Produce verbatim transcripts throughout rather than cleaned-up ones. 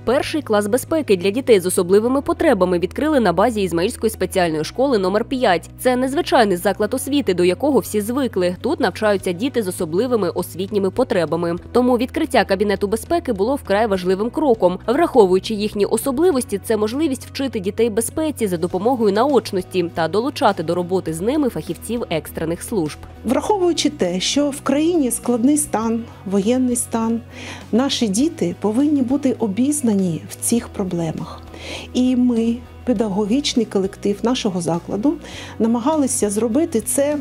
Перший клас безпеки для дітей з особливими потребами відкрили на базі Ізмаїльської спеціальної школи номер п'ять. Це незвичайний заклад освіти, до якого всі звикли. Тут навчаються діти з особливими освітніми потребами. Тому відкриття кабінету безпеки було вкрай важливим кроком. Враховуючи їхні особливості, це можливість вчити дітей безпеці за допомогою наочності та долучати до роботи з ними фахівців екстрених служб. Враховуючи те, що в країні складний стан, воєнний стан, наші діти повинні бути обізнані в цих проблемах. І ми, педагогічний колектив нашого закладу, намагалися зробити це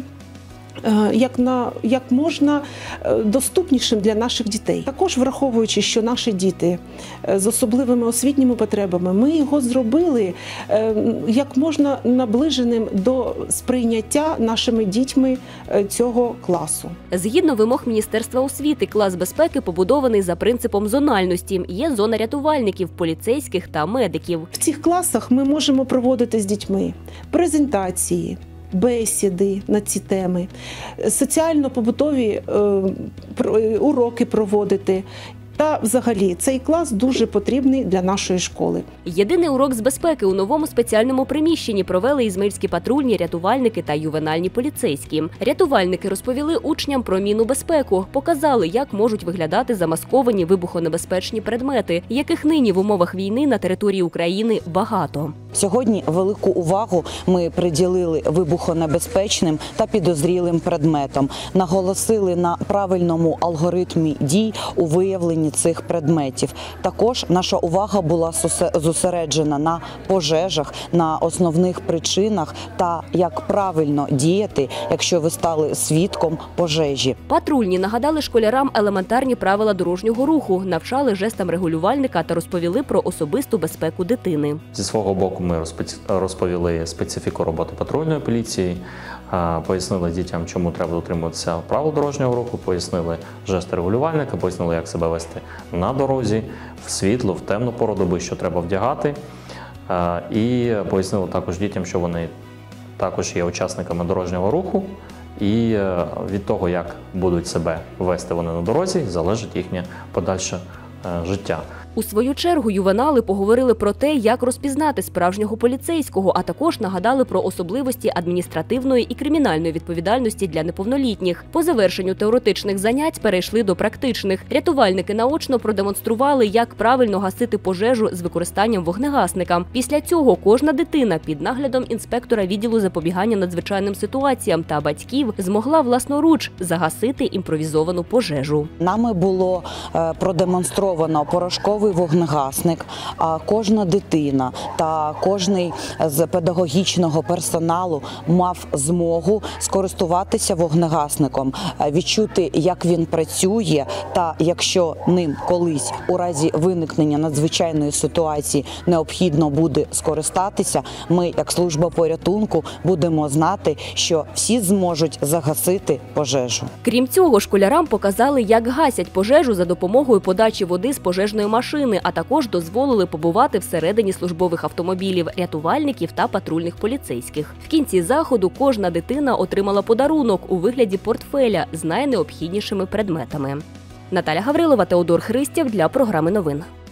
як, на, як можна доступнішим для наших дітей. Також враховуючи, що наші діти з особливими освітніми потребами, ми його зробили як можна наближеним до сприйняття нашими дітьми цього класу. Згідно вимог Міністерства освіти, клас безпеки побудований за принципом зональності. Є зона рятувальників, поліцейських та медиків. В цих класах ми можемо проводити з дітьми презентації, бесіди на ці теми, соціально-побутові е, уроки проводити. Та взагалі цей клас дуже потрібний для нашої школи. Єдиний урок з безпеки у новому спеціальному приміщенні провели ізмаїльські патрульні, рятувальники та ювенальні поліцейські. Рятувальники розповіли учням про мінну безпеку, показали, як можуть виглядати замасковані вибухонебезпечні предмети, яких нині в умовах війни на території України багато. Сьогодні велику увагу ми приділили вибухонебезпечним та підозрілим предметам, наголосили на правильному алгоритмі дій у виявленні цих предметів. Також наша увага була зосереджена на пожежах, на основних причинах та як правильно діяти, якщо ви стали свідком пожежі. Патрульні нагадали школярам елементарні правила дорожнього руху, навчали жестам регулювальника та розповіли про особисту безпеку дитини. Зі свого боку ми розповіли специфіку роботи патрульної поліції, пояснили дітям, чому треба дотримуватися правил дорожнього руху, пояснили жести регулювальника, пояснили, як себе вести на дорозі, в світло, в темну пору доби, що треба вдягати. І пояснили також дітям, що вони також є учасниками дорожнього руху, і від того, як будуть себе вести вони на дорозі, залежить їхнє подальше життя. У свою чергу ювенали поговорили про те, як розпізнати справжнього поліцейського, а також нагадали про особливості адміністративної і кримінальної відповідальності для неповнолітніх. По завершенню теоретичних занять перейшли до практичних. Рятувальники наочно продемонстрували, як правильно гасити пожежу з використанням вогнегасника. Після цього кожна дитина під наглядом інспектора відділу запобігання надзвичайним ситуаціям та батьків змогла власноруч загасити імпровізовану пожежу. Нами було продемонстровано порошковий вогнегасник, а кожна дитина та кожний з педагогічного персоналу мав змогу скористуватися вогнегасником, відчути, як він працює, та якщо ним колись у разі виникнення надзвичайної ситуації необхідно буде скористатися, ми, як служба порятунку, будемо знати, що всі зможуть загасити пожежу. Крім цього, школярам показали, як гасять пожежу за допомогою подачі води з пожежної машини, а також дозволили побувати всередині службових автомобілів, рятувальників та патрульних поліцейських. В кінці заходу кожна дитина отримала подарунок у вигляді портфеля з найнеобхіднішими предметами. Наталя Гаврилова, Теодор Христєв для програми новин.